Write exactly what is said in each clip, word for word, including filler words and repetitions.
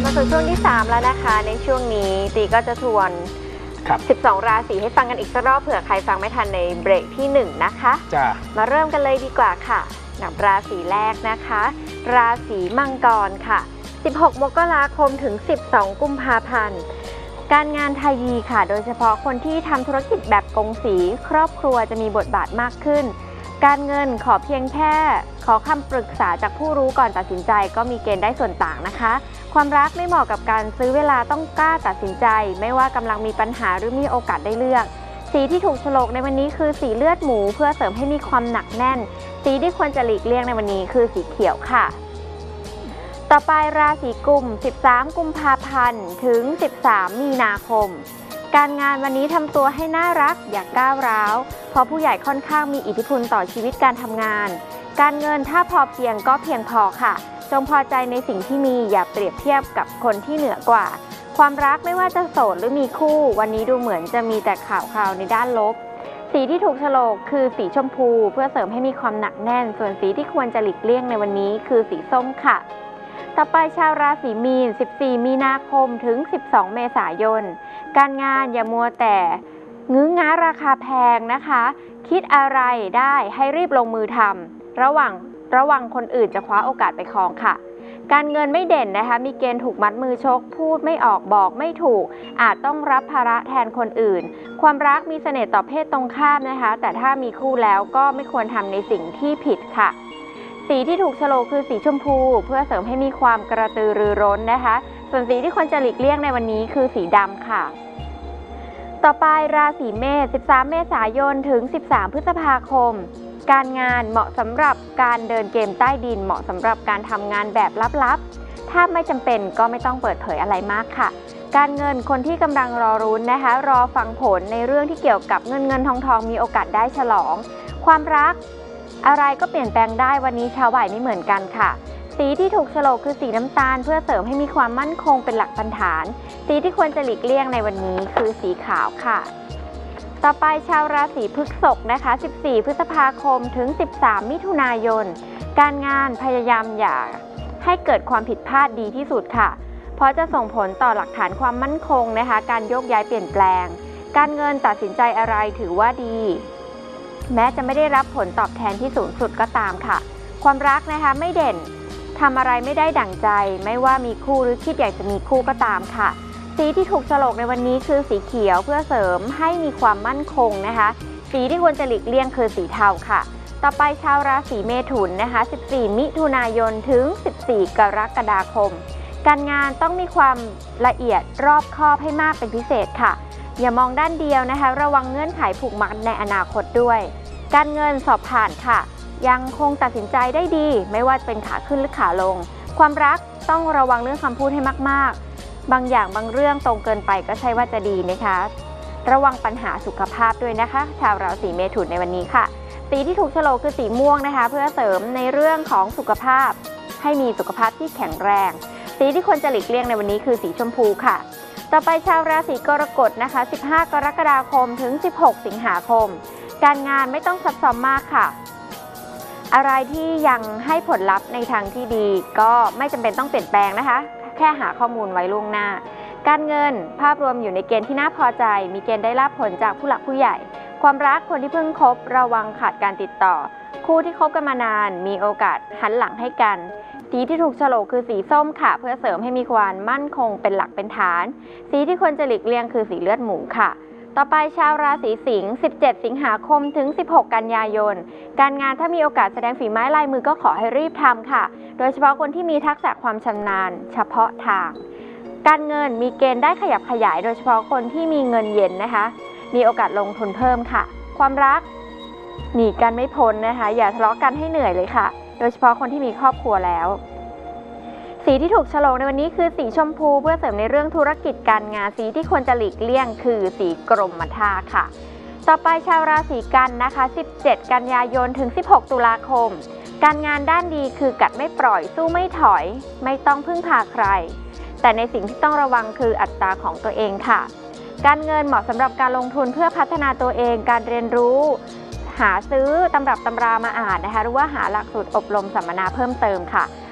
มาสู่ช่วงที่สามแล้วนะคะในช่วงนี้ตีก็จะทวนสิบสองราศีให้ฟังกันอีกสักรอบเผื่อใครฟังไม่ทันในเบรกที่หนึ่งนะคะจ้ะมาเริ่มกันเลยดีกว่าค่ะกับราศีแรกนะคะราศีมังกรค่ะสิบหกมกราคมถึงสิบสองกุมภาพันธ์การงานทายีค่ะโดยเฉพาะคนที่ทำธุรกิจแบบกงสีครอบครัวจะมีบทบาทมากขึ้นการเงินขอเพียงแค่ขอคำปรึกษาจากผู้รู้ก่อนตัดสินใจก็มีเกณฑ์ได้ส่วนต่างนะคะความรักไม่เหมาะกับการซื้อเวลาต้องกล้าตัดสินใจไม่ว่ากำลังมีปัญหาหรือมีโอกาสได้เลือกสีที่ถูกโฉลกในวันนี้คือสีเลือดหมูเพื่อเสริมให้มีความหนักแน่นสีที่ควรจะหลีกเลี่ยงในวันนี้คือสีเขียวค่ะต่อไปราศีกุมสิบสามกุมภาพันธ์ถึงสิบสามมีนาคมการงานวันนี้ทำตัวให้น่ารักอย่าก้าวร้าวเพราะผู้ใหญ่ค่อนข้างมีอิทธิพลต่อชีวิตการทำงานการเงินถ้าพอเพียงก็เพียงพอค่ะจงพอใจในสิ่งที่มีอย่าเปรียบเทียบกับคนที่เหนือกว่าความรักไม่ว่าจะโสดหรือมีคู่วันนี้ดูเหมือนจะมีแต่ข่าวคราวในด้านลบสีที่ถูกโฉลกคือสีชมพูเพื่อเสริมให้มีความหนักแน่นส่วนสีที่ควรจะหลีกเลี่ยงในวันนี้คือสีส้มค่ะต่อไปชาวราศีมีนสิบสี่มีนาคมถึงสิบสองเมษายนการงานอย่ามัวแต่งื้อง้าราคาแพงนะคะคิดอะไรได้ให้รีบลงมือทำระหว่างระวังคนอื่นจะคว้าโอกาสไปครองค่ะการเงินไม่เด่นนะคะมีเกณฑ์ถูกมัดมือชกพูดไม่ออกบอกไม่ถูกอาจต้องรับภาระแทนคนอื่นความรักมีเสน่ห์ต่อเพศตรงข้ามนะคะแต่ถ้ามีคู่แล้วก็ไม่ควรทำในสิ่งที่ผิดค่ะสีที่ถูกโฉลกคือสีชมพูเพื่อเสริมให้มีความกระตือรือร้นนะคะส่วนสีที่ควรจะหลีกเลี่ยงในวันนี้คือสีดำค่ะต่อไปราศีเมษสิบสามเมษายนถึงสิบสามพฤษภาคมการงานเหมาะสำหรับการเดินเกมใต้ดินเหมาะสำหรับการทำงานแบบลับๆถ้าไม่จำเป็นก็ไม่ต้องเปิดเผยอะไรมากค่ะการเงินคนที่กำลังรอรุ้นนะคะรอฟังผลในเรื่องที่เกี่ยวกับเงินเงินทองทองมีโอกาสได้ฉลองความรักอะไรก็เปลี่ยนแปลงได้วันนี้ชาวบ่ายไม่เหมือนกันค่ะสีที่ถูกโฉลกคือสีน้ำตาลเพื่อเสริมให้มีความมั่นคงเป็นหลักปัญฐานสีที่ควรจะหลีกเลี่ยงในวันนี้คือสีขาวค่ะต่อไปชาวราศีพฤษภนะคะสิบสี่พฤษภาคมถึงสิบสามมิถุนายนการงานพยายามอย่าให้เกิดความผิดพลาดดีที่สุดค่ะเพราะจะส่งผลต่อหลักฐานความมั่นคงนะคะการโยกย้ายเปลี่ยนแปลงการเงินตัดสินใจอะไรถือว่าดีแม้จะไม่ได้รับผลตอบแทนที่สูงสุดก็ตามค่ะความรักนะคะไม่เด่นทำอะไรไม่ได้ดั่งใจไม่ว่ามีคู่หรือคิดอยากจะมีคู่ก็ตามค่ะสีที่ถูกโฉลกในวันนี้คือสีเขียวเพื่อเสริมให้มีความมั่นคงนะคะสีที่ควรจะหลีกเลี่ยงคือสีเทาค่ะต่อไปชาวราศีเมถุนนะคะสิบสี่มิถุนายนถึงสิบสี่กรกฎาคมการงานต้องมีความละเอียดรอบคอบให้มากเป็นพิเศษค่ะอย่ามองด้านเดียวนะคะระวังเงื่อนไขผูกมัดในอนาคตด้วยการเงินสอบผ่านค่ะยังคงตัดสินใจได้ดีไม่ว่าจะเป็นขาขึ้นหรือขาลงความรักต้องระวังเรื่องคำพูดให้มากๆบางอย่างบางเรื่องตรงเกินไปก็ใช่ว่าจะดีนะคะระวังปัญหาสุขภาพด้วยนะคะชาวราศีเมถุนในวันนี้ค่ะสีที่ถูกโฉลกคือสีม่วงนะคะเพื่อเสริมในเรื่องของสุขภาพให้มีสุขภาพที่แข็งแรงสีที่ควรจะหลีกเลี่ยงในวันนี้คือสีชมพูค่ะต่อไปชาวราศีกรกฎนะคะสิบห้ากรกฎาคมถึงสิบหกสิงหาคมการงานไม่ต้องซับซ้อนมากค่ะอะไรที่ยังให้ผลลัพธ์ในทางที่ดีก็ไม่จำเป็นต้องเปลี่ยนแปลงนะคะแค่หาข้อมูลไว้ล่วงหน้าการเงินภาพรวมอยู่ในเกณฑ์ที่น่าพอใจมีเกณฑ์ได้รับผลจากผู้หลักผู้ใหญ่ความรักคนที่เพิ่งคบระวังขาดการติดต่อคู่ที่คบกันมานานมีโอกาสหันหลังให้กันสีที่ถูกโฉลกคือสีส้มค่ะเพื่อเสริมให้มีความมั่นคงเป็นหลักเป็นฐานสีที่ควรจะหลีกเลี่ยงคือสีเลือดหมูค่ะต่อไปชาวราศีสิงห์สิบเจ็ดสิงหาคมถึงสิบหกกันยายนการงานถ้ามีโอกาสแสดงฝีไม้ลายมือก็ขอให้รีบทำค่ะโดยเฉพาะคนที่มีทักษะความชำนาญเฉพาะทางการเงินมีเกณฑ์ได้ขยับขยายโดยเฉพาะคนที่มีเงินเย็นนะคะมีโอกาสลงทุนเพิ่มค่ะความรักหนีกันไม่พ้นนะคะอย่าทะเลาะกันให้เหนื่อยเลยค่ะโดยเฉพาะคนที่มีครอบครัวแล้วสีที่ถูกโฉลกในวันนี้คือสีชมพูเพื่อเสริมในเรื่องธุรกิจการงานสีที่ควรจะหลีกเลี่ยงคือสีกรมท่าค่ะต่อไปชาวราศีกันนะคะสิบเจ็ดกันยายนถึงสิบหกตุลาคมการงานด้านดีคือกัดไม่ปล่อยสู้ไม่ถอยไม่ต้องพึ่งพาใครแต่ในสิ่งที่ต้องระวังคืออัตราของตัวเองค่ะการเงินเหมาะสำหรับการลงทุนเพื่อพัฒนาตัวเองการเรียนรู้หาซื้อตำรับตำรามาอ่านนะคะหรือว่าหาหลักสูตรอบรมสัมมนาเพิ่มเติมค่ะค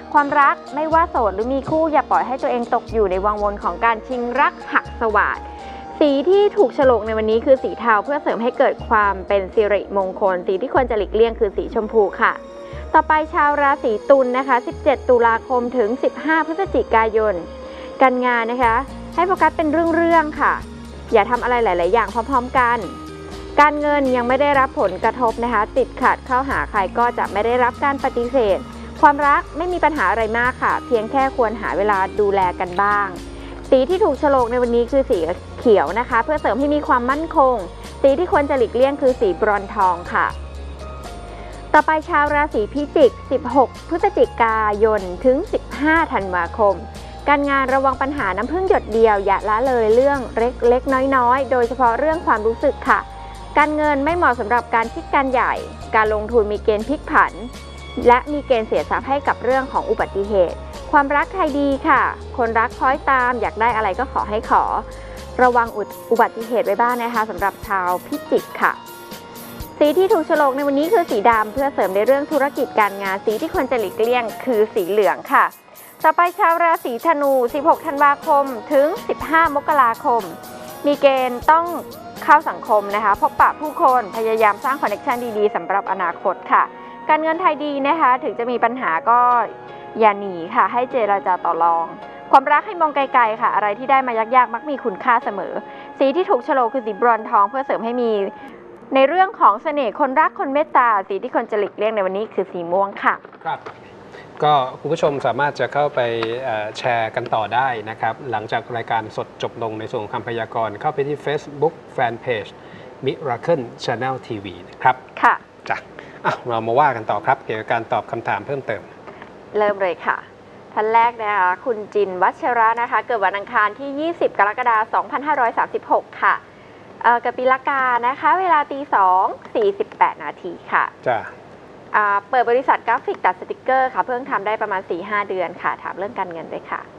ความรักไม่ว่าโสดหรือมีคู่อย่าปล่อยให้ตัวเองตกอยู่ในวังวนของการชิงรักหักสวาทสีที่ถูกโฉลกในวันนี้คือสีเทาเพื่อเสริมให้เกิดความเป็นสิริมงคลสีที่ควรจะหลีกเลี่ยงคือสีชมพูค่ะต่อไปชาวราศีตุลนะคะสิบเจ็ดตุลาคมถึงสิบห้าพฤศจิกายนการงานนะคะให้โฟกัสเป็นเรื่องๆค่ะอย่าทำอะไรหลายๆอย่างพร้อมๆกันการเงินยังไม่ได้รับผลกระทบนะคะติดขัดเข้าหาใครก็จะไม่ได้รับการปฏิเสธความรักไม่มีปัญหาอะไรมากค่ะเพียงแค่ควรหาเวลาดูแลกันบ้างสีที่ถูกโฉลกในวันนี้คือสีเขียวนะคะเพื่อเสริมให้มีความมั่นคงสีที่ควรจะหลีกเลี่ยงคือสีบรอนซ์ทองค่ะต่อไปชาวราศีพิจิกสิบหกพฤศจิกายนถึงสิบห้าธันวาคมการงานระวังปัญหาน้ำพึ่งหยดเดียวอย่าละเลยเรื่องเล็กเล็กน้อยๆโดยเฉพาะเรื่องความรู้สึกค่ะการเงินไม่เหมาะสำหรับการคิดการใหญ่การลงทุนมีเกณฑ์พลิกผันและมีเกณฑ์เสียทรัพย์ให้กับเรื่องของอุบัติเหตุความรักใครดีค่ะคนรักคอยตามอยากได้อะไรก็ขอให้ขอระวังอุบัติเหตุไว้บ้างนะคะสำหรับชาวพิจิกค่ะสีที่ถูกโฉลกในวันนี้คือสีดำเพื่อเสริมในเรื่องธุรกิจการงานสีที่ควรจะหลีกเลี่ยงคือสีเหลืองค่ะต่อไปชาวราศีธนูสิบหกธันวาคมถึงสิบห้ามกราคมมีเกณฑ์ต้องเข้าสังคมนะคะพบปะผู้คนพยายามสร้างคอนเนคชันดีๆสำหรับอนาคตค่ะการเงินไทยดีนะคะถึงจะมีปัญหาก็อย่าหนีค่ะให้เจรจาต่อรองความรักให้มองไกลๆค่ะอะไรที่ได้มายากๆมักมีคุณค่าเสมอสีที่ถูกโฉลกคือสีบรอนซ์ทองเพื่อเสริมให้มีในเรื่องของเสน่ห์คนรักคนเมตตาสีที่ควรจะหลีกเลี่ยงในวันนี้คือสีม่วงค่ะครับก็คุณผู้ชมสามารถจะเข้าไปแชร์กันต่อได้นะครับหลังจากรายการสดจบลงในส่วนของคำพยากรณ์เข้าไปที่ Facebook Fanpage Miracle Channel ที วี นะครับค่ะจ้ะอ่ะเรามาว่ากันต่อครับเกี่ยวกับการตอบคำถามเพิ่มเติมเริ่มเลยค่ะท่านแรกนะคะคุณจินวัชระนะคะเกิดวันอังคารที่ยี่สิบกรกฎาคมสองพันห้าร้อยสามสิบหกค่ะเอ่อกับปีละกานะคะเวลาตีสองสี่สิบแปดนาทีค่ะจ้ะเปิดบริษัทกราฟิกตัดสติกเกอร์ค่ะเพิ่งทำได้ประมาณ สี่ห้า เดือนค่ะถามเรื่องการเงินด้วยค่ะ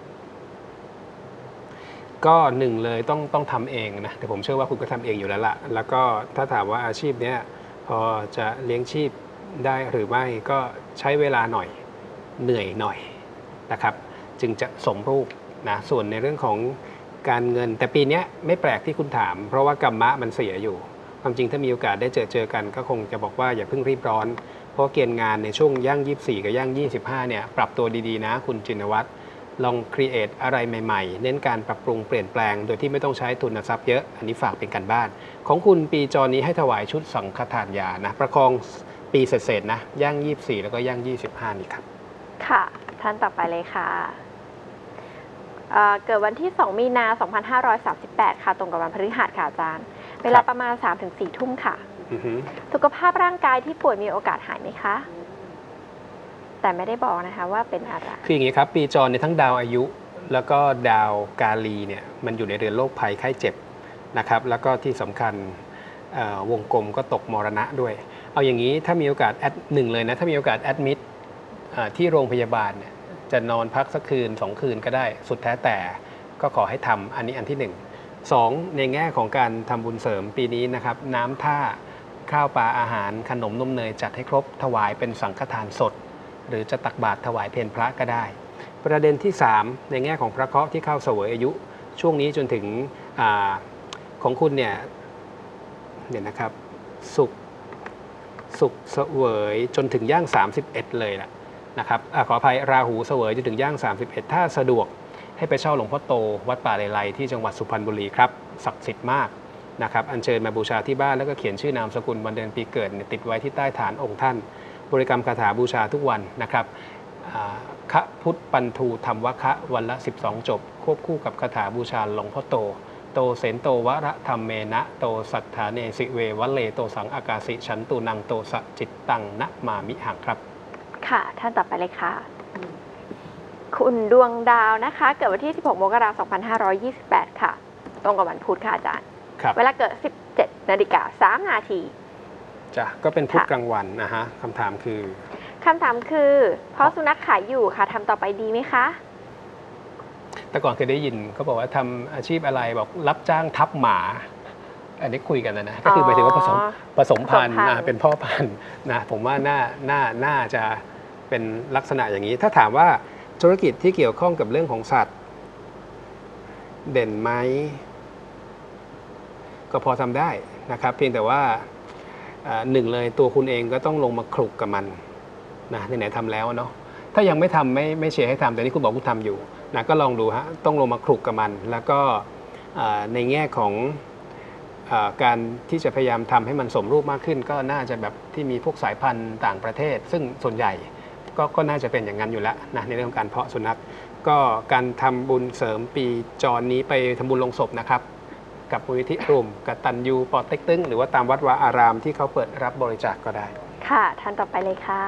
ก็หนึ่งเลยต้องต้องทำเองนะแต่ผมเชื่อว่าคุณก็ทำเองอยู่แล้วล่ะแล้วก็ถ้าถามว่าอาชีพนี้พอจะเลี้ยงชีพได้หรือไม่ก็ใช้เวลาหน่อยเหนื่อยหน่อยนะครับจึงจะสมรูปนะส่วนในเรื่องของการเงินแต่ปีนี้ไม่แปลกที่คุณถามเพราะว่ากรรมะมันเสียอยู่ความจริงถ้ามีโอกาสได้เจอเจอกันก็คงจะบอกว่าอย่าเพิ่งรีบร้อนเพราะเกณฑ์งานในช่วงย่างยี่สิบสี่กับย่างยี่สิบห้าเนี่ยปรับตัวดีๆนะคุณจินวัฒน์ลองครีเอทอะไรใหม่ๆเน้นการปรับปรุงเปลี่ยนแปลงโดยที่ไม่ต้องใช้ทุนทรัพย์เยอะอันนี้ฝากเป็นการบ้านของคุณปีจอนี้ให้ถวายชุดสังฆทานยานะประคองปีเศษๆนะย่างยี่สิบสี่แล้วก็ย่างยี่สิบห้านี่ครับค่ะท่านต่อไปเลยค่ะ เอ่อ เกิดวันที่สองมีนาสองพันห้าร้อยสามสิบแปดค่ะตรงกับวันพฤหัสค่ะอาจารย์เวลาประมาณ สามถึงสี่ ทุ่มค่ะสุขภาพร่างกายที่ป่วยมีโอกาสหายไหมคะแต่ไม่ได้บอกนะคะว่าเป็นอะไรคืออย่างนี้ครับปีจรในทั้งดาวอายุแล้วก็ดาวกาลีเนี่ยมันอยู่ในเรือนโรคภัยไข้เจ็บนะครับแล้วก็ที่สำคัญวงกลมก็ตกมรณะด้วยเอาอย่างนี้ถ้ามีโอกาสแอดหนึ่งเลยนะถ้ามีโอกาสแอดมิดที่โรงพยาบาลเนี่ยจะนอนพักสักคืนสองคืนก็ได้สุดแท้แต่ก็ขอให้ทำอันนี้อันที่หนึ่งสองในแง่ของการทำบุญเสริมปีนี้นะครับน้ำท่าข้าวปลาอาหารขนมนมเนยจัดให้ครบถวายเป็นสังฆทานสดหรือจะตักบาตรถวายเพลพระก็ได้ประเด็นที่สามในแง่ของพระเคราะห์ที่เข้าเสวยอายุช่วงนี้จนถึงอของคุณเนี่ยเนี่ยนะครับสุขสุขเสวยจนถึงย่างสามสิบเอ็ดเลยล่ะนะครับอขออภัยราหูเสวยจนถึงย่างสามสิบเอ็ดถ้าสะดวกให้ไปเช่าหลวงพ่อโตวัดป่าเลไลที่จังหวัดสุพรรณบุรีครับศักดิ์สิทธิ์มากนะครับอัญเชิญมาบูชาที่บ้านแล้วก็เขียนชื่อนามสกุลวันเดือนปีเกิดติดไว้ที่ใต้ฐานองค์ท่านบริกรรมคาถาบูชาทุกวันนะครับคะพุทธปันทูธรรมวคะวันละสิบสองจบควบคู่กับคาถาบูชาหลวงพ่อโตโตเสนโตวระธรรมเมนะโตสัทธาเนสิเววะเลโตสังอากาศิฉันตูนังโตสจิตตังนะมามิหังครับค่ะท่านต่อไปเลยค่ะคุณดวงดาวนะคะเกิดวันที่สิบหกมกราคมสองพันห้าร้อยยี่สิบแปดค่ะตรงกับวันพุธค่ะอาจารย์เวลาเกิดสิบเจ็ดนาฬิกาสามนาทีจ้ะก็เป็นพุธกลางวันนะฮะคำถามคือคำถามคือเพราะสุนัขขายอยู่ค่ะทำต่อไปดีไหมคะแต่ก่อนเคยได้ยินเขาบอกว่าทำอาชีพอะไรบอกรับจ้างทับหมาอันนี้คุยกันนะนะก็คือหมายถึงว่าผสมผสมพันธุ์นะเป็นพ่อพันธุ์นะผมว่าน่าน่าน่าจะเป็นลักษณะอย่างนี้ถ้าถามว่าธุรกิจที่เกี่ยวข้องกับเรื่องของสัตว์เด่นไหมก็พอทำได้นะครับเพียงแต่ว่าหนึ่งเลยตัวคุณเองก็ต้องลงมาคลุกกับมันนะไหนๆทำแล้วเนาะถ้ายังไม่ทำไม่ไม่เชียร์ให้ทำแต่นี่คุณบอกคุณทำอยู่นะก็ลองดูฮะต้องลงมาคลุกกับมันแล้วก็ในแง่ของการที่จะพยายามทำให้มันสมรูปมากขึ้นก็น่าจะแบบที่มีพวกสายพันธุ์ต่างประเทศซึ่งส่วนใหญ่ก็ก็น่าจะเป็นอย่างนั้นอยู่แล้วนะในเรื่องของการเพาะสุนัขก็การทำบุญเสริมปีจรนี้ไปทำบุญลงศพนะครับกับมูลนิธิร่วมกตัญญูปอเต็กตึงหรือว่าตามวัดวาอารามที่เขาเปิดรับบริจาค กก็ได้ค่ะท่านต่อไปเลยค่ะ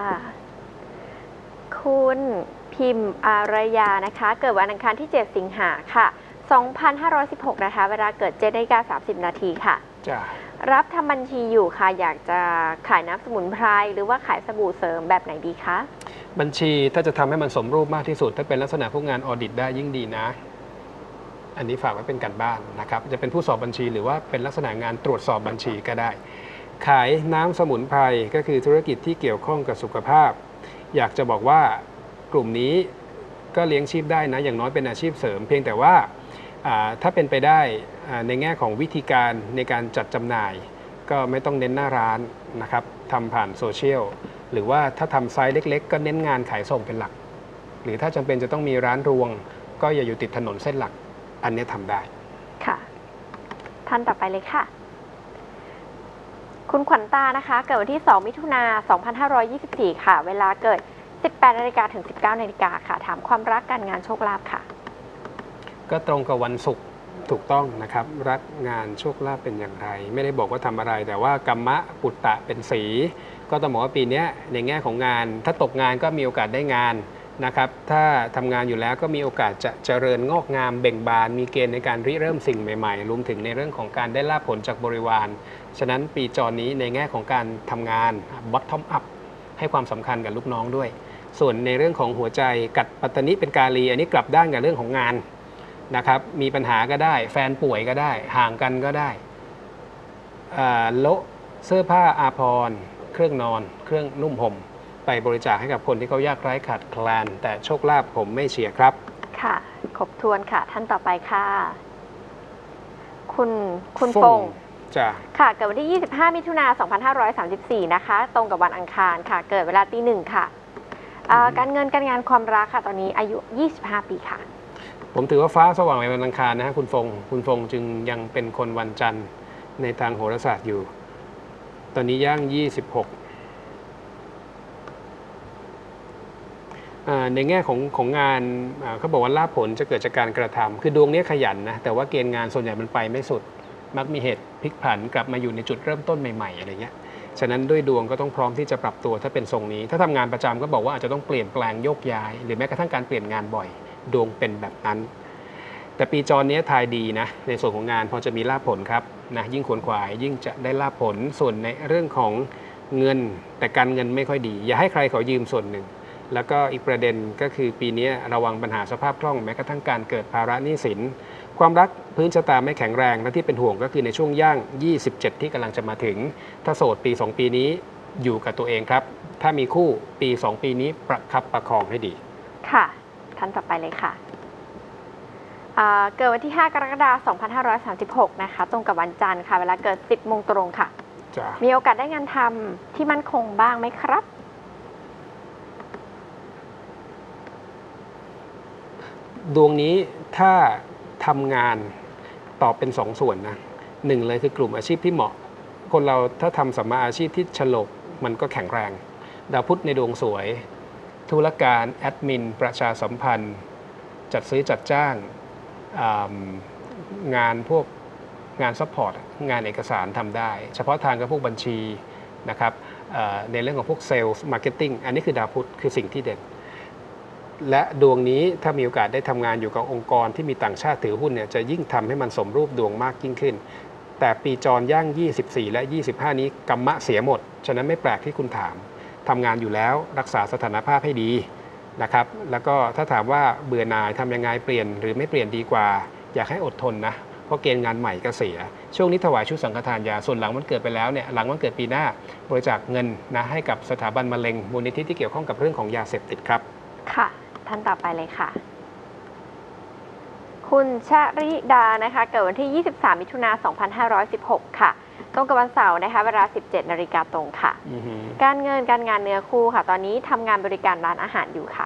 คุณพิมพ์อารยานะคะเกิดวันอังคารที่เจ็ดสิงหาค่ะสองพันห้าร้อยสิบหกนะคะเวลาเกิดเจ็ดนาฬิกาสามสิบนาทีค่ะจ้ะรับทำบัญชีอยู่ค่ะอยากจะขายน้ำสมุนไพรหรือว่าขายสบู่เสริมแบบไหนดีคะบัญชีถ้าจะทำให้มันสมรูปมากที่สุดถ้าเป็นลักษณะพวกงานออดิตได้ยิ่งดีนะอันนี้ฝากไว้เป็นการบ้านนะครับจะเป็นผู้สอบบัญชีหรือว่าเป็นลักษณะงานตรวจสอบบัญชีก็ได้ขายน้ำสมุนไพรก็คือธุรกิจที่เกี่ยวข้องกับสุขภาพอยากจะบอกว่ากลุ่มนี้ก็เลี้ยงชีพได้นะอย่างน้อยเป็นอาชีพเสริมเพียงแต่ว่าถ้าเป็นไปได้ในแง่ของวิธีการในการจัดจำหน่ายก็ไม่ต้องเน้นหน้าร้านนะครับทำผ่านโซเชียลหรือว่าถ้าทำไซส์เล็กๆก็เน้นงานขายส่งเป็นหลักหรือถ้าจำเป็นจะต้องมีร้านรวงก็อย่าอยู่ติดถนนเส้นหลักอันนี้ทำได้ค่ะท่านต่อไปเลยค่ะคุณขวัญตานะคะเกิดวันที่สองมิถุนาสองพันห้าร้อยยี่สิบสี่ค่ะเวลาเกิดสิบแปดนาฬิกาถึงสิบเก้านาฬิกาค่ะถามความรักการงานโชคลาภค่ะก็ตรงกับวันศุกร์ถูกต้องนะครับรักงานโชคลาภเป็นอย่างไรไม่ได้บอกว่าทำอะไรแต่ว่ากัมมะปุตตะเป็นสีก็ต้องบอกว่าปีนี้ในแง่ของงานถ้าตกงานก็มีโอกาสได้งานนะครับถ้าทำงานอยู่แล้วก็มีโอกาสจะเจริญงอกงามเบ่งบานมีเกณฑ์ในการริเริ่มสิ่งใหม่ๆรวมถึงในเรื่องของการได้ลาภผลจากบริวารฉะนั้นปีจรนี้ในแง่ของการทำงาน bottom up ให้ความสำคัญกับลูกน้องด้วยส่วนในเรื่องของหัวใจกัดปัตตนิเป็นกาลีอันนี้กลับด้านกับเรื่องของงานนะครับมีปัญหาก็ได้แฟนป่วยก็ได้ห่างกันก็ได้โละเสื้อผ้าอาภรณ์เครื่องนอนเครื่องนุ่มห่มไปบริจาคให้กับคนที่เขายากไร้ขาดแคลนแต่โชคลาภผมไม่เชียร์ครับค่ะครบถ้วนค่ะท่านต่อไปค่ะคุณคุณฟงจ้ะค่ะเกิดวันที่ยี่สิบห้ามิถุนายนสองพันห้าร้อยสามสิบสี่นะคะตรงกับวันอังคารค่ะเกิดเวลาตีหนึ่งค่ะการเงินการงานความรักค่ะตอนนี้อายุยี่สิบห้าปีค่ะผมถือว่าฟ้าสว่างในวันอังคารนะฮะคุณฟงคุณฟงจึงยังเป็นคนวันจันทร์ในทางโหราศาสตร์อยู่ตอนนี้ย่างยี่สิบหกในแง่ของของงานเขาบอกว่าลาภผลจะเกิดจากการกระทำคือดวงนี้ขยันนะแต่ว่าเกณฑ์งานส่วนใหญ่มันไปไม่สุดมักมีเหตุพลิกผันกลับมาอยู่ในจุดเริ่มต้นใหม่ๆอะไรเงี้ยฉะนั้นด้วยดวงก็ต้องพร้อมที่จะปรับตัวถ้าเป็นทรงนี้ถ้าทำงานประจำก็บอกว่าอาจจะต้องเปลี่ยนแปลงโยกย้ายหรือแม้กระทั่งการเปลี่ยนงานบ่อยดวงเป็นแบบนั้นแต่ปีจรนี้ทายดีนะในส่วนของงานพอจะมีลาภผลครับนะยิ่งขวนขวายยิ่งจะได้ลาภผลส่วนในเรื่องของเงินแต่การเงินไม่ค่อยดีอย่าให้ใครขอยืมส่วนหนึ่งแล้วก็อีกประเด็นก็คือปีนี้ระวังปัญหาสภาพคล่องแม้กระทั่งการเกิดภาระหนี้สินความรักพื้นชะตาไม่แข็งแรงและที่เป็นห่วงก็คือในช่วงย่างยี่สิบเจ็ดที่กำลังจะมาถึงถ้าโสดปีสองปีนี้อยู่กับตัวเองครับถ้ามีคู่ปีสองปีนี้ประคับประคองให้ดีค่ะท่านต่อไปเลยค่ะเกิดวันที่ห้ากรกฎาคมสองพันห้าร้อยสามสิบหกนะคะตรงกับวันจันทร์ค่ะเวลาเกิดสิบโมงตรงค่ะมีโอกาสได้งานทำที่มั่นคงบ้างไหมครับดวงนี้ถ้าทำงานตอบเป็นสองส่วนนะหนึ่งเลยคือกลุ่มอาชีพที่เหมาะคนเราถ้าทำสัมมาอาชีพที่ฉลกมันก็แข็งแรงดาวพุธในดวงสวยธุรการแอดมินประชาสัมพันธ์จัดซื้อจัดจ้างงานพวกงานซัพพอร์ตงานเอกสารทำได้เฉพาะทางกับพวกบัญชีนะครับในเรื่องของพวกเซลส์มาร์เก็ตติ้งอันนี้คือดาวพุธคือสิ่งที่เด่นและดวงนี้ถ้ามีโอกาสได้ทำงานอยู่กับองค์กรที่มีต่างชาติถือหุ้นเนี่ยจะยิ่งทำให้มันสมรูปดวงมากยิ่งขึ้นแต่ปีจรย่างยี่สิบสี่และยี่สิบห้านี้กัมมะเสียหมดฉะนั้นไม่แปลกที่คุณถามทำงานอยู่แล้วรักษาสถานภาพให้ดีนะครับแล้วก็ถ้าถามว่าเบื่อหน่ายทำยังไงเปลี่ยนหรือไม่เปลี่ยนดีกว่าอยากให้อดทนนะราะเกณฑ์งานใหม่ก็เสียช่วงนี้ถวายชุดสังฆทานยาส่วนหลังวันเกิดไปแล้วเนี่ยหลังวันเกิดปีหน้าบริจาคเงินนะให้กับสถาบันมะเร็งมูลนิธิที่เกี่ยวข้องกับเรื่องของยาเสพติดครับค่ะท่านต่อไปเลยค่ะคุณชริดานะคะเกิดวันที่ยี่สิบสามมิถุนายนสองพันห้าร้อยสิบหกค่ะตรงกับวันเสาร์นะคะเวลาสิบเจ็ดนาฬิกาตรงค่ะ การเงินการงานเนื้อคู่ค่ะตอนนี้ทำงานบริการร้านอาหารอยู่ค่ะ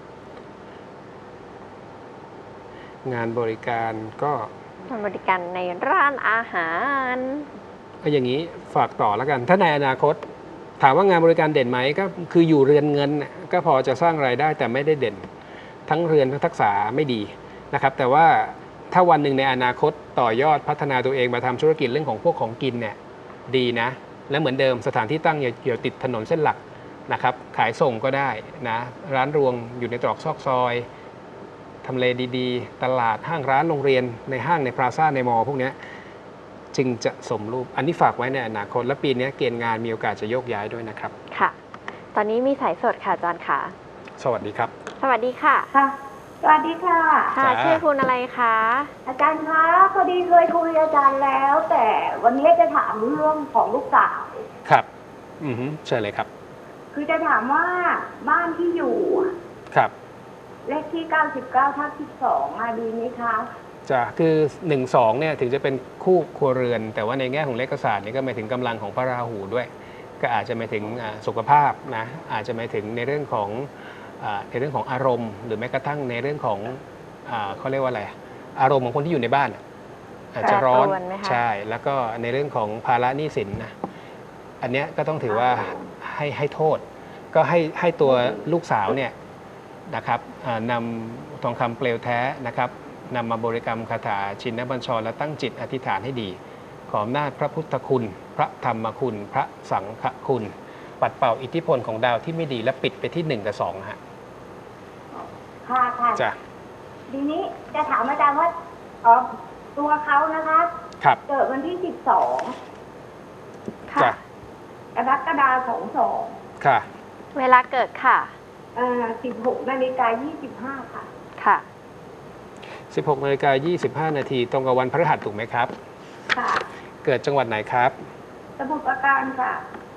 งานบริการก็งานบริการในร้านอาหารก็อย่างนี้ฝากต่อแล้วกันถ้าในอนาคตถามว่างานบริการเด่นไหมก็คืออยู่เรือนเงินก็พอจะสร้างรายได้แต่ไม่ได้เด่นทั้งเรือนทั้งทักษะไม่ดีนะครับแต่ว่าถ้าวันหนึ่งในอนาคตต่อยอดพัฒนาตัวเองมาทำธุรกิจเรื่องของพวกของกินเนี่ยดีนะและเหมือนเดิมสถานที่ตั้งอย่าติดถนนเส้นหลักนะครับขายส่งก็ได้นะร้านรวงอยู่ในตรอกซอกซอยทำเลดีๆตลาดห้างร้านโรงเรียนในห้างในพลาซ่าในมอพวกนี้จึงจะสมรูปอันนี้ฝากไว้ในอนาคตและปีนี้เกณฑ์งานมีโอกาสจะโยกย้ายด้วยนะครับค่ะตอนนี้มีสายสดค่ะอาจารย์ค่ะสวัสดีครับสวัสดีค่ะค่ะสวัสดีค่ะค่ะชื่อคุณอะไรคะอาจารย์คะพอดีเคยคุยอาจารย์แล้ว แต่วันนี้จะถามเรื่องของลูกสาวครับอือฮึเชิญเลยครับคือจะถามว่าบ้านที่อยู่ครับเลขที่เก้าสิบเก้าทับสิบสองอ่ะดีไหมคะจ้ะคือหนึ่งสองเนี่ยถึงจะเป็นคู่ครัวเรือนแต่ว่าในแง่ของเลขศาสตร์นี่ก็หมายถึงกำลังของพระราหูด้วยก็อาจจะหมายถึงสุขภาพนะอาจจะหมายถึงในเรื่องของในเรื่องของอารมณ์หรือแม้กระทั่งในเรื่องของเขาเรียกว่าอะไรอารมณ์ของคนที่อยู่ในบ้านอาจจะร้อนใช่แล้วก็ในเรื่องของภาระหนี้สินนะอันนี้ก็ต้องถือว่าให้ให้โทษก็ให้ให้ตัวลูกสาวเนี่ยนะครับนำทองคำเปลวแท้นะครับนำมาบริกรรมคาถาชินบัญชรและตั้งจิตอธิษฐานให้ดีขออำนาจพระพุทธคุณพระธรรมคุณพระสังฆคุณปัดเป่าอิทธิพลของดาวที่ไม่ดีและปิดไปที่หนึ่งกับสองฮะค่ะค่ะจ้ะทีนี้จะถามอาจารย์ว่าอ๋อตัวเขานะคะครับเกิดวันที่สิบสองค่ะกรกฎาคมสองสองค่ะเวลาเกิดค่ะเอ่อสิบหกนาฬิกายี่สิบห้าค่ะค่ะสิบหกนาฬิกายี่สิบห้านาทีตรงกับวันพฤหัสถูกไหมครับค่ะเกิดจังหวัดไหนครับสมุทรปราการค่ะ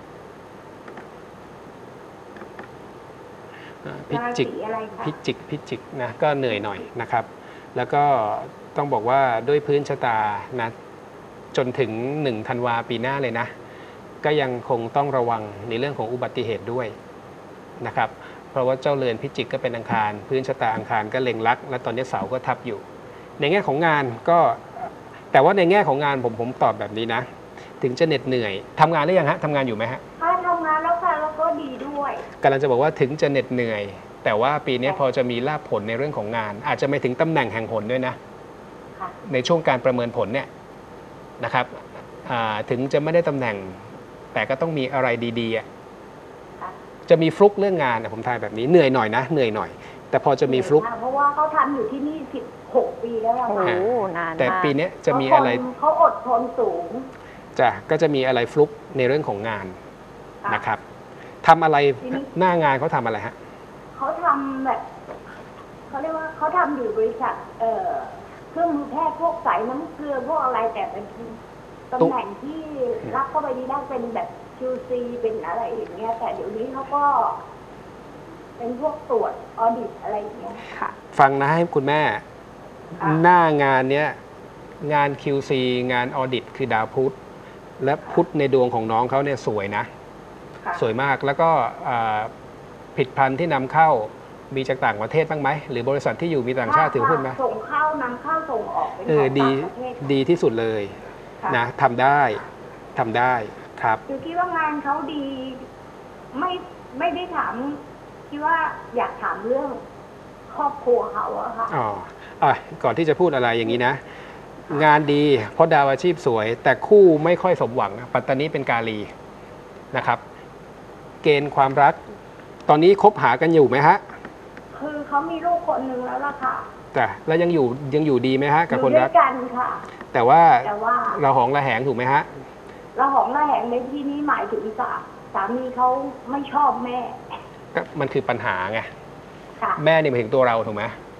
พิจิกพิจิกพิจิกนะก็เหนื่อยหน่อยนะครับแล้วก็ต้องบอกว่าด้วยพื้นชะตานะจนถึงหนึ่งธันวาปีหน้าเลยนะก็ยังคงต้องระวังในเรื่องของอุบัติเหตุด้วยนะครับเพราะว่าเจ้าเรือนพิจิกก็เป็นอังคารพื้นชะตาอังคารก็เล็งลักและตอนนี้เสาก็ทับอยู่ในแง่ของงานก็แต่ว่าในแง่ของงานผมผมตอบแบบนี้นะถึงจะเหน็ดเหนื่อยทำงานหรือยังฮะทำงานอยู่ไหมฮะทำงานแล้วค่ะแล้วก็ดีด้วยกำลังจะบอกว่าถึงจะเหน็ดเหนื่อยแต่ว่าปีนี้พอจะมีลาภผลในเรื่องของงานอาจจะไม่ถึงตำแหน่งแห่งผลด้วยนะในช่วงการประเมินผลเนี่ยนะครับถึงจะไม่ได้ตำแหน่งแต่ก็ต้องมีอะไรดีๆจะมีฟลุกเรื่องงานนะผมทายแบบนี้เหนื่อยหน่อยนะเหนื่อยหน่อยแต่พอจะมีฟลุกเพราะว่าเขาทำอยู่ที่นี่สิบหกปีแล้วค่ะโอ้นานแต่ปีนี้จะมีอะไรเขาอดทนสูงจ้ะก็จะมีอะไรฟลุกในเรื่องของงานนะครับทำอะไรหน้างานเขาทำอะไรฮะเขาทำแบบเขาเรียกว่าเขาทำอยู่บริษัทเอ่อเครื่องมือแพทย์พวกสายน้ำเกลือพวกอะไรแต่เป็นตำแหน่งที่รับเข้าไปดีได้เป็นแบบ คิว ซี เป็นอะไรอย่างเงี้ยแต่เดี๋ยวนี้เขาก็เป็นพวกตรวจออดิตอะไรอย่างเงี้ยค่ะฟังนะให้คุณแม่หน้างานเนี้ยงาน คิว ซี งานออดิตคือดาวพุธและพุธในดวงของน้องเขาเนี่ยสวยนะสวยมากแล้วก็ผลิตภัณฑ์ที่นำเข้ามีจากต่างประเทศบ้างไหมหรือบริษัทที่อยู่มีต่างชาติถือหุ้นไหมส่งเข้านำเข้าส่งออกเป็นเออดีดีที่สุดเลยนะทำได้ทำได้ครับคือคิดว่างานเขาดีไม่ไม่ได้ถามคิดว่าอยากถามเรื่องครอบครัวเขาอะค่ะอ๋ออ่ะก่อนที่จะพูดอะไรอย่างนี้นะงานดีเพราะดาวอาชีพสวยแต่คู่ไม่ค่อยสมหวังปัตตานีเป็นกาลีนะครับเกณฑ์ความรักตอนนี้คบหากันอยู่ไหมฮะคือเขามีลูกคนหนึ่งแล้วล่ะค่ะแต่แล้วยังอยู่ยังอยู่ดีไหมฮะกับคนรักกันค่ะแต่ว่าเราหองระแหงถูกไหมฮะเราหองระแหงในที่นี้หมายถึงสาสามีเขาไม่ชอบแม่ก็มันคือปัญหาไงแม่นี่หมายถึงตัวเราถูกไหม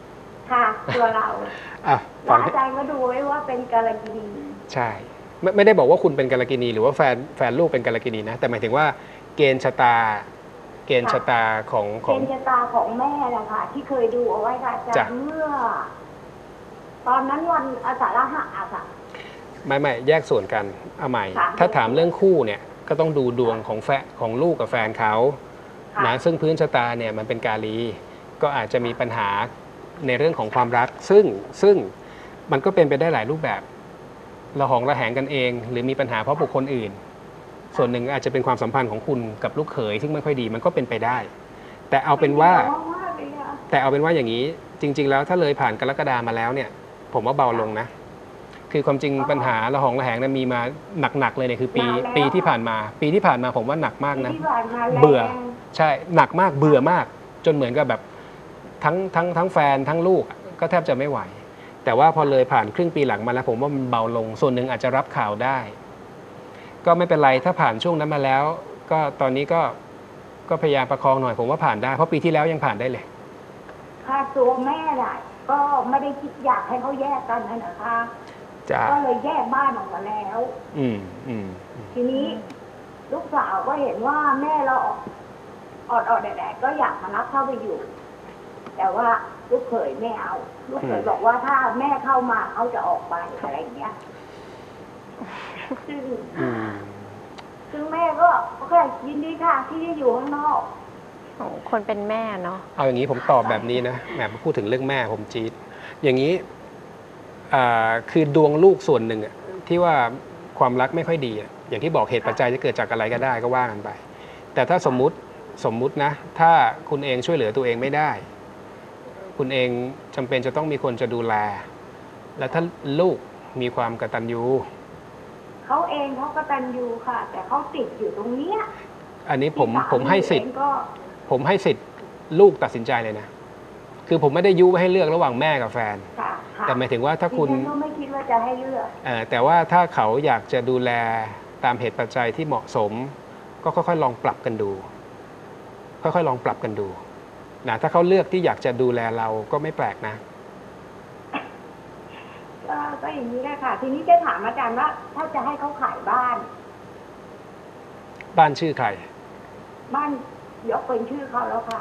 ค่ะตัวเราอ่ะแล้ฟัวงอาจารย์ก็ดูไว้ว่าเป็นกาลกินีใช่ไม่ไม่ได้บอกว่าคุณเป็นกาลกินีหรือว่าแฟนแฟนลูกเป็นกาลกินีนะแต่หมายถึงว่าเกณฑ์ชะตาเกณฑ์ชะตาของขเกองณฑ์ชะตาของแม่แหละค่ะที่เคยดูเอาไว้ค่ะอาจารจ้ะย์เมื่อ ตอนนั้นวันอาสาฬหะอะค่ะไม่ไม่แยกส่วนกันเอาใหม่ค่ะถ้าถามเรื่องคู่เนี่ยก็ต้องดูดวงของแฟนของลูกกับแฟนเขาค่ะนะซึ่งพื้นชะตาเนี่ยมันเป็นกาลีก็อาจจะมีปัญหาในเรื่องของความรัก ซึ่งซึ่งมันก็เป็นไปได้หลายรูปแบบระหองระแหงกันเอง หรือมีปัญหาเพราะบุคคลอื่น ส่วนหนึ่งอาจจะเป็นความสัมพันธ์ของคุณกับลูกเขยซึ่งไม่ค่อยดีมันก็เป็นไปได้ แต่เอาเป็นว่ามองว่าเลยอะแต่เอาเป็นว่าอย่างนี้จริง ๆ แล้วถ้าเลยผ่านกรกฎามาแล้วเนี่ย ผมว่าเบาลงนะ คือความจริงปัญหาระหองระแหงเนี่ยมีมาหนักๆเลยเนี่ยคือปีปีที่ผ่านมา ปีที่ผ่านมาผมว่าหนักมากนะที่ผ่านมาแรงเบื่อ ใช่หนักมากเบื่อมาก จนเหมือนกับแบบทั้งทั้งทั้งแฟนทั้งลูกก็แทบจะไม่ไหว แต่ว่าพอเลยผ่านครึ่งปีหลังมาแล้ว ผมว่ามันเบาลงส่วนหนึ่งอาจจะรับข่าวได้ ก็ไม่เป็นไรถ้าผ่านช่วงนั้นมาแล้ว ก็ตอนนี้ก็ก็พยายามประคองหน่อย ผมว่าผ่านได้เพราะปีที่แล้วยังผ่านได้เลยค่ะตัวแม่น่ะก็ไม่ได้คิดอยากให้เขาแยกกันนะนะคะจ้าก็เลยแยกบ้านออกมาแล้วอืมอืมอืมทีนี้ลูกสาวก็เห็นว่าแม่เราออดออดแดดๆก็อยากมารับเข้าไปอยู่ แต่ว่าลูกเขยไม่เอา ลูกเขยบอกว่าถ้าแม่เข้ามาเขาจะออกไปอะไรอย่างเงี้ยซึ่งอืมซึ่งแม่ก็โอเคยินดีค่ะที่ได้อยู่ข้างนอกโอ้คนเป็นแม่เนาะเอาอย่างนี้ผมตอบแบบนี้นะแหมพูดถึงเรื่องแม่ผมจี๊ดอย่างนี้อ่าคือดวงลูกส่วนหนึ่งอะที่ว่าความรักไม่ค่อยดีอะอย่างที่บอกเหตุปัจจัยจะเกิดจากอะไรก็ได้ก็ว่ากันไป แต่ถ้าสมมุติสมมุตินะ ถ้าคุณเองช่วยเหลือตัวเองไม่ได้ คุณเองจำเป็นจะต้องมีคนจะดูแล แล้วถ้าลูกมีความกตัญญูเขาเองเขาก็ตันยูค่ะ แต่เขาติดอยู่ตรงเนี้ยอันนี้ผมที่าผมให้สิทธิ์เองก็ผมให้สิทธิ์ลูกตัดสินใจเลยนะ คือผมไม่ได้ยุให้เลือกระหว่างแม่กับแฟนค่ะค่ะแต่หมายถึงว่าถ้าคุณดิฉันก็ไม่คิดว่าจะให้เลือกเอ่อแต่ว่าถ้าเขาอยากจะดูแลตามเหตุปัจจัยที่เหมาะสม ก็ค่อยๆลองปรับกันดู ค่อยๆลองปรับกันดูนะถ้าเขาเลือกที่อยากจะดูแลเราก็ไม่แปลกนะก็ก็อย่างนี้แหละค่ะ ทีนี้จะถามอาจารย์ว่า ถ้าจะให้เขาขายบ้านบ้านชื่อใครบ้านยกเป็นชื่อเขาแล้วค่ะ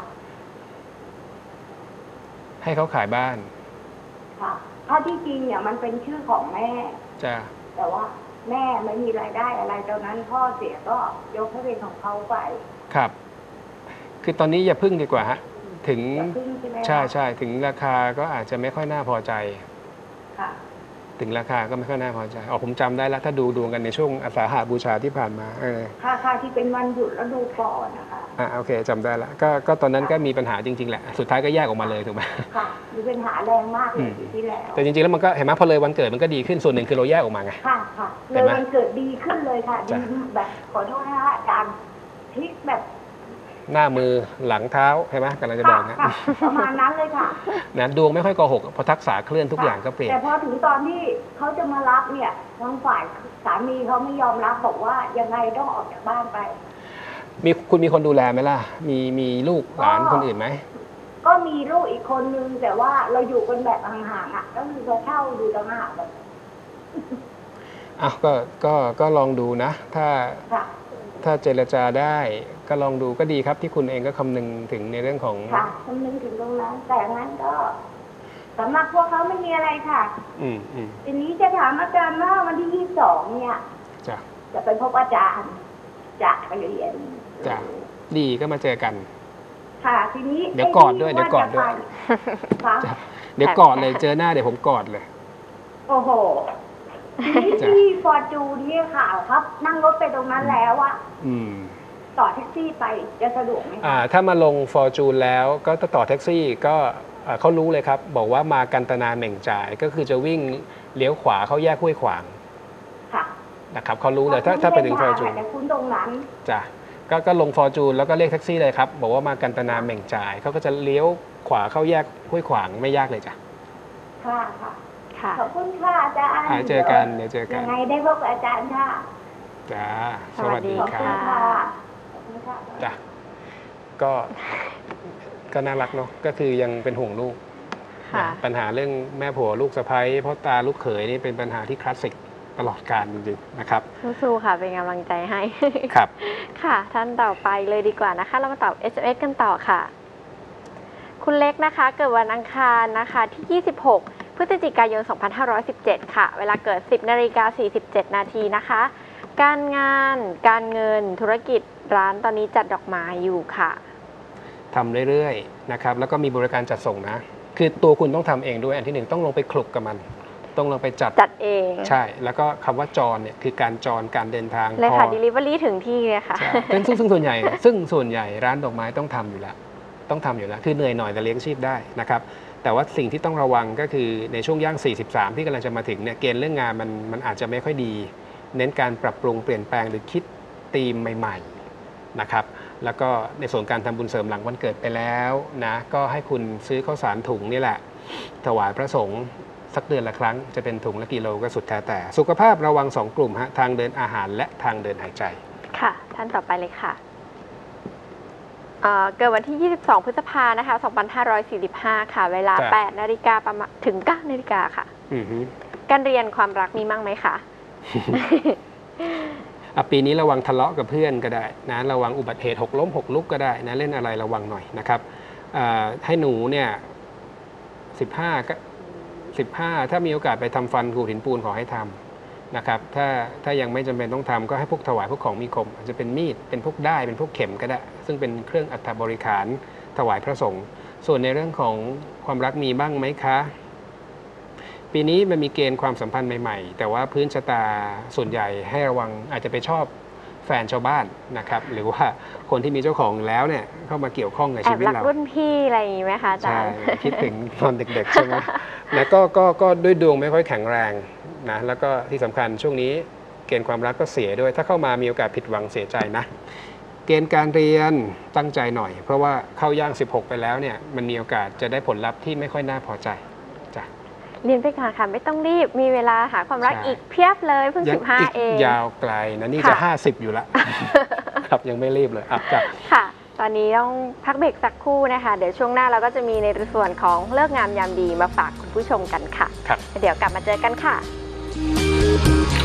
ให้เขาขายบ้านค่ะ ถ้าที่จริงเนี่ยมันเป็นชื่อของแม่จะแต่ว่าแม่ไม่มีรายได้อะไรตอนนั้นพ่อเสียก็ยกให้เป็นของเขาไปครับ คือตอนนี้อย่าพึ่งดีกว่าฮะถึงอย่าพึ่งใช่ไหมคะใช่ใช่ถึงราคาก็อาจจะไม่ค่อยน่าพอใจค่ะถึงราคาก็ไม่ค่อยน่าพอใจอ๋อผมจำได้แล้วถ้าดูดวงกันในช่วงอาสาฬหบูชาที่ผ่านมาเออค่าค่าที่เป็นวันหยุดแล้วดูก่อนนะคะอ่ะโอเคจำได้แล้วก็ก็ตอนนั้นก็มีปัญหาจริงๆแหละสุดท้ายก็แยกออกมาเลยถูกไหมค่ะ มีปัญหาแรงมากเลยปีที่แล้วแต่จริงๆแล้วมันก็เห็นไหมพอเลยวันเกิดมันก็ดีขึ้นส่วนหนึ่งคือเราแยกออกมาไงค่ะค่ะเห็เลนยไหมมันเกิดดีขึ้นเลยค่ะจ้ะดีแบบขอโทษนะคะอาจารย์พลิกแบบหน้ามือหลังเท้าใช่ไหมกำลังจะบอกนะค่ะประมาณนั้นเลยค่ะนะดวงไม่ค่อยโกหกพอทักษะเคลื่อนทุกอย่างก็เปลี่ยนแต่พอถึงตอนที่เขาจะมารับเนี่ยทางฝ่ายสามีเขาไม่ยอมรับบอกว่ายังไงต้องออกจากบ้านไปมีคุณมีคนดูแลไหมล่ะมีมีลูกหลานคนอื่นไหมก็มีลูกอีกคนนึงแต่ว่าเราอยู่กันแบบห่างๆอ่ะก็คือเราเช่าอยู่ต่างหากแบบอ้าวก็ก็ก็ลองดูนะ ถ้าค่ะถ้าเจรจาได้ก็ลองดูก็ดีครับที่คุณเองก็คำนึงถึงในเรื่องของค่ะคำนึงถึงตรงนั้นแต่งั้นก็สำหรับพวกเขาไม่มีอะไรค่ะอืมอืมทีนี้จะถามอาจารย์ว่าวันที่ยี่สิบสองเนี่ยจ้ะจะไปพบอาจารย์จะไปเรียนจ้ะดีก็มาเจอกันค่ะ ทีนี้เดี๋ยวกอดด้วยเดี๋ยวกอดด้วยค่ะจ้ะเดี๋ยวกอดเลยเจอหน้าเดี๋ยวผมกอดเลยโอ้โหทีนี้จ้ะที่ฟอร์จูนเนี่ยค่ะครับ นั่งรถไปตรงนั้นแล้วอะอืมต่อแท็กซี่ไปจะสะดวกไหมอ่าคะถ้ามาลงฟอร์จูนแล้วก็ต่อแท็กซี่ก็อ่าเขารู้เลยครับ บอกว่ามากันตนาเหม่งจ่ายก็คือจะวิ่งเลี้ยวขวาเข้าแยกห้วยขวางค่ะนะครับเขารู้เลยถ้าถ้าไปถึงฟอร์จูนแต่คุ้นตรงนั้นจ้ะก็ก็ลงฟอร์จูนแล้วก็เรียกแท็กซี่เลยครับ บอกว่ามากันตนาเหม่งจ่ายเขาก็จะเลี้ยวขวาเข้าแยกห้วยขวางไม่ยากเลยจ้ะค่ะค่ะค่ะขอบคุณค่ะอาจารย์อ่าเจอกันเดี๋ยวเจอกันยังไงได้พบกับอาจารย์ค่ะจ้าสสวัวัสสดีดีขอบคคุรัณบค่ะขอบคุณค่ะจ้ะก็ก็น่ารักเนาะก็คือยังเป็นห่วงลูกนะปัญหาเรื่องแม่ผัวลูกสะใภ้พ่อตาลูกเขยนี่เป็นปัญหาที่คลาสสิกตลอดกาลจริงๆนะครับสู้ๆค่ะเป็นกำลังใจให้ครับค่ะท่านต่อไปเลยดีกว่านะคะเรามาตอบ เอส เอ็ม เอส กันต่อค่ะคุณเล็กนะคะเกิดวันอังคารนะคะที่ยี่สิบหกพฤศจิกายนสองพันห้าร้อยสิบเจ็ดค่ะเวลาเกิด สิบนาฬิกาสี่สิบเจ็ดนาทีนะคะการงานการเงินธุรกิจร้านตอนนี้จัดดอกไม้อยู่ค่ะทำเรื่อยๆนะครับแล้วก็มีบริการจัดส่งนะคือตัวคุณต้องทำเองด้วยอันที่หนึ่งต้องลงไปคลุกกับมันต้องลงไปจัดจัดเองใช่แล้วก็คำว่าจรเนี่ยคือการจรการเดินทางเลยค่ะ delivery ถึงที่เลยค่ะเป็นซึ่งซึ่งส่วนใหญ่ซึ่งส่วนใหญ่ร้านดอกไม้ต้องทำอยู่แล้วต้องทำอยู่แล้วคือเหนื่อยหน่อยแต่เลี้ยงชีพได้นะครับแต่ว่าสิ่งที่ต้องระวังก็คือในช่วงย่างสี่สิบสามที่กำลังจะมาถึงเนี่ยเกณฑ์เรื่องงานมันมันอาจจะไม่ค่อยดีเน้นการปรับปรุงเปลี่ยนแปลงหรือคิดธีมใหม่ๆนะครับแล้วก็ในส่วนการทำบุญเสริมหลังวันเกิดไปแล้วนะก็ให้คุณซื้อข้าวสารถุงนี่แหละถวายพระสงฆ์สักเดือนละครั้งจะเป็นถุงละกิโลก็สุดแท้แต่สุขภาพระวังสองกลุ่มฮะทางเดินอาหารและทางเดินหายใจค่ะท่านต่อไปเลยค่ะเกิดวันที่ยี่สิบสองพฤษภานะคะสองพันห้าร้อยสี่สิบห้าค่ะเวลาแปดนาฬิกาประมาณถึงเก้านาฬิกาค่ะการเรียนความรักมีมั่งไหมคะปีนี้ระวังทะเลาะกับเพื่อนก็ได้นะระวังอุบัติเหตุหกล้มหกลุกก็ได้นะเล่นอะไรระวังหน่อยนะครับให้หนูเนี่ยสิบห้าก็สิบห้าถ้ามีโอกาสไปทำฟันขูดหินปูนขอให้ทำนะครับถ้าถ้ายังไม่จำเป็นต้องทำก็ให้พวกถวายพวกของมีคมอาจจะเป็นมีดเป็นพวกได้เป็นพวกเข็มก็ได้ซึ่งเป็นเครื่องอัฐบริขารถวายพระสงฆ์ส่วนในเรื่องของความรักมีบ้างไหมคะปีนี้มันมีเกณฑ์ความสัมพันธ์ใหม่ๆแต่ว่าพื้นชะตาส่วนใหญ่ให้ระวังอาจจะไปชอบแฟนชาวบ้านนะครับหรือว่าคนที่มีเจ้าของแล้วเนี่ยเข้ามาเกี่ยวข้องกับชีวิตเราแอบรักรุ่นพี่อะไรอย่างนี้ไหมคะอาจารย์ใช่คิดถึงตอนเด็กๆใช่ไหมนะก็ก็ก็ด้วยดวงไม่ค่อยแข็งแรงนะแล้วก็ที่สำคัญช่วงนี้เกณฑ์ความรักก็เสียด้วยถ้าเข้ามามีโอกาสผิดหวังเสียใจนะเกณฑ์การเรียนตั้งใจหน่อยเพราะว่าเข้าย่างสิบหกไปแล้วเนี่ยมันมีโอกาสจะได้ผลลัพธ์ที่ไม่ค่อยน่าพอใจจ้ะเรียนไปก่อนค่ะไม่ต้องรีบมีเวลาหาความรักอีกเพียบเลยเพิ่งสิบห้าเองยาวไกลนะนี่จะห้าสิบอยู่แล้วครับยังไม่รีบเลยอ่ะจ้ะค่ะตอนนี้ต้องพักเบรกสักครู่นะคะเดี๋ยวช่วงหน้าเราก็จะมีในส่วนของเลิกงามยามดีมาฝากคุณผู้ชมกันค่ะเดี๋ยวกลับมาเจอกันค่ะ